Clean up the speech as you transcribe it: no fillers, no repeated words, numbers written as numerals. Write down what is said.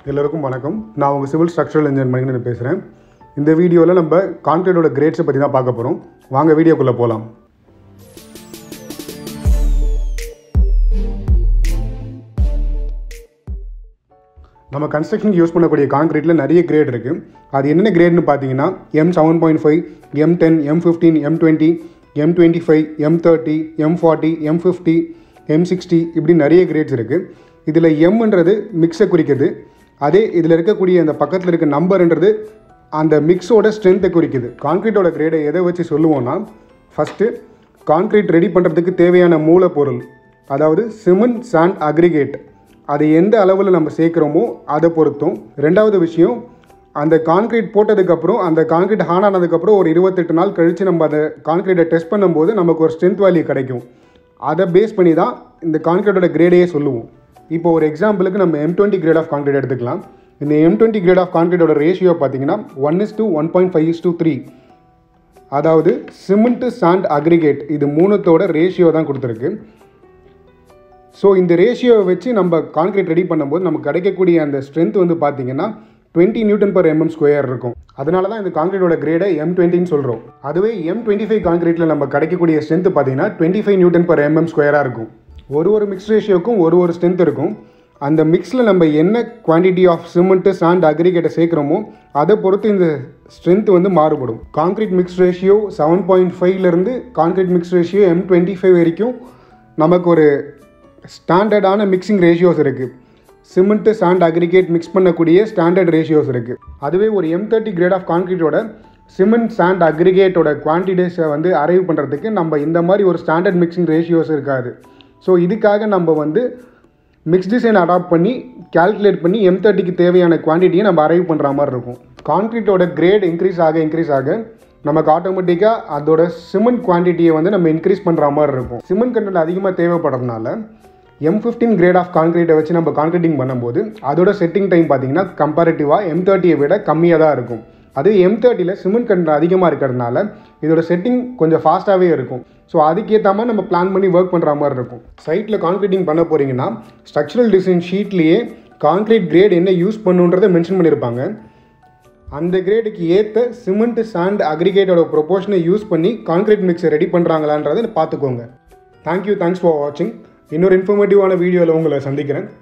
எல்லாருக்கும் வணக்கம். நான் உங்கள் சிவில் ஸ்ட்ரக்சரல் இன்ஜினியர் மைண்ட்ரேட் பேசுகிறேன். இந்த வீடியோவில் நம்ம கான்கிரீட்டோட கிரேட்ஸை பற்றி தான் பார்க்க போகிறோம். வாங்க வீடியோக்குள்ளே போகலாம். நம்ம கன்ஸ்ட்ரக்ஷனுக்கு யூஸ் பண்ணக்கூடிய கான்கிரீட்டில் நிறைய கிரேட் இருக்குது. அது என்னென்ன கிரேட்னு பார்த்தீங்கன்னா M7.5, M10, M15, M20, M25, M30, M40, M50, M60 இப்படி நிறைய கிரேட்ஸ் இருக்குது. இதில் எம்ன்றது மிக்ஸை குறிக்குது. அதே இதில் இருக்கக்கூடிய அந்த பக்கத்தில் இருக்க நம்பர்ன்றது அந்த மிக்ஸோட ஸ்ட்ரென்த்தை குறிக்குது. கான்கிரீட்டோட கிரேடை எதை வச்சு சொல்லுவோன்னா, ஃபஸ்ட்டு கான்கிரீட் ரெடி பண்ணுறதுக்கு தேவையான மூலப்பொருள், அதாவது சிமெண்ட், சாண்ட், அக்ரிகேட், அதை எந்த அளவில் நம்ம சேர்க்குறோமோ அதை பொறுத்தும். ரெண்டாவது விஷயம், அந்த கான்கிரீட் போட்டதுக்கப்புறம் அந்த கான்கிரீட் ஹான் ஆனதுக்கப்புறம் ஒரு 28 நாள் கழித்து நம்ம அந்த கான்கிரீட்டை டெஸ்ட் பண்ணும்போது நமக்கு ஒரு ஸ்ட்ரென்த் வேல்யூ கிடைக்கும். அதை பேஸ் பண்ணி தான் இந்த கான்கிரீட்டோட கிரேடையே சொல்லுவோம். இப்போ ஒரு எக்ஸாம்பிளுக்கு நம்ம M20 கிரேட் ஆஃப் கான்கிரீட் எடுத்துக்கலாம். இந்த M20 கிரேட் ஆஃப் கான்கிரீட்டோட ரேஷியோ பார்த்தீங்கன்னா 1:1.5:3. அதாவது சிமெண்ட்டு, சாண்ட், அக்ரிகேட் இது மூணுத்தோட ரேஷியோ தான் கொடுத்துருக்கு. ஸோ இந்த ரேஷியோவை வச்சு நம்ம கான்கிரீட் ரெடி பண்ணும்போது நமக்கு கிடைக்கக்கூடிய அந்த ஸ்ட்ரென்த் வந்து பார்த்தீங்கன்னா 20 Nm/mm² இருக்கும். அதனால தான் இந்த கான்கிரீட்டோட கிரேடை M20ன்னு சொல்கிறோம். அதுவே M25 கான்கிரீட்டில் நம்ம கிடைக்கக்கூடிய ஸ்ட்ரென்த் பார்த்தீங்கன்னா 25 Nm/mm² இருக்கும். ஒரு மிக்ஸ் ரேஷியோக்கும் ஒரு ஸ்ட்ரென்த் இருக்கும். அந்த மிக்ஸில் நம்ம என்ன குவான்டிட்டி ஆஃப் சிமெண்ட்டு, சாண்ட், அக்ரிகேட்டை சேர்க்குறோமோ அதை பொறுத்து இந்த ஸ்ட்ரென்த் வந்து மாறுபடும். கான்கிரீட் மிக்ஸ் ரேஷியோ 7.5லேருந்து கான்கிரீட் மிக்ஸ் ரேஷியோ M25 வரைக்கும் நமக்கு ஒரு ஸ்டாண்டர்டான மிக்சிங் ரேஷியோஸ் இருக்குது. சிமெண்ட்டு, சாண்ட், அக்ரிகேட் மிக்ஸ் பண்ணக்கூடிய ஸ்டாண்டர்ட் ரேஷியோஸ் இருக்குது. அதுவே ஒரு M30 கிரேட் ஆஃப் கான்கிரீட்டோட சிமெண்ட், சாண்ட், அக்ரிகேட்டோட குவான்டிட்டிஸை வந்து அரைவ் பண்ணுறதுக்கு நம்ம இந்த மாதிரி ஒரு ஸ்டாண்டர்ட் மிக்சிங் ரேஷியோஸ் இருக்காது. ஸோ இதுக்காக நம்ம வந்து மிக்ஸ் டிசைன் அடாப்ட் பண்ணி கால்குலேட் பண்ணி M30க்கு தேவையான குவான்டிட்டியை நம்ம அரைவ் பண்ணுற மாதிரி இருக்கும். கான்கிரீட்டோட கிரேட் இன்க்ரீஸ் ஆக நமக்கு ஆட்டோமேட்டிக்காக அதோட சிமெண்ட் குவான்டிட்டியை வந்து நம்ம இன்க்ரீஸ் பண்ணுற மாதிரி இருக்கும். சிமெண்ட் கண்டென்ட் அதிகமாக தேவைப்படுறதுனால M15 கிரேட் ஆஃப் கான்கிரீட்டை வச்சு நம்ம கான்கிரீட்டிங் பண்ணும்போது அதோட செட்டிங் டைம் பார்த்தீங்கன்னா கம்பேரிட்டிவாக M30யை விட கம்மியாக தான் இருக்கும். அதே M30யில் சிமெண்ட் கண்டென்ட் அதிகமாக இருக்கிறதுனால இதோட செட்டிங் கொஞ்சம் ஃபாஸ்ட்டாகவே இருக்கும். ஸோ அதுக்கேற்ற மாதிரி நம்ம பிளான் பண்ணி ஒர்க் பண்ணுற மாதிரி இருக்கும். சைட்டில் கான்கிரீட்டிங் பண்ண போகிறீங்கன்னா ஸ்ட்ரக்சரல் டிசைன் ஷீட்லேயே கான்கிரீட் கிரேட் என்ன யூஸ் பண்ணுன்றதை மென்ஷன் பண்ணியிருப்பாங்க. அந்த கிரேடுக்கு ஏற்ற சிமெண்ட், சாண்ட், அக்ரிகேட்டோட ப்ரொபோர்ஷனை யூஸ் பண்ணி கான்கிரீட் மிக்ஸை ரெடி பண்ணுறாங்களான்றதை பார்த்துக்கோங்க. தேங்க்ஸ் ஃபார் வாட்சிங். இன்னொரு இன்ஃபர்மேட்டிவான வீடியோவில் உங்களை சந்திக்கிறேன்.